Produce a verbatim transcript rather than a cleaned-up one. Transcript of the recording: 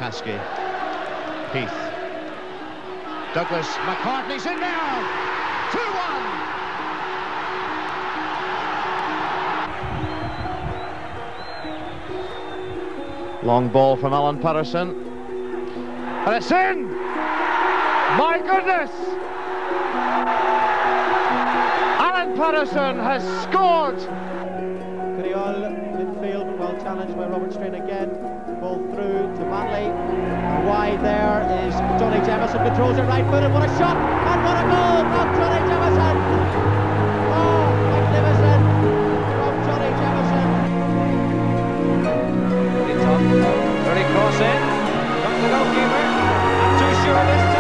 Haskey. Heath. Douglas McCartney's in there! two one! Long ball from Alan Patterson. And it's in! My goodness! Alan Patterson has scored! Criol, midfield, well challenged by Robert Strain again. Ball through to Manley. And wide there is Johnny Jemison, controls it right footed. What a shot! And what a goal from Johnny Jemison! Oh, magnificent from Johnny Jemison. It's on. Early cross in. Got the goalkeeper. Not too sure this time.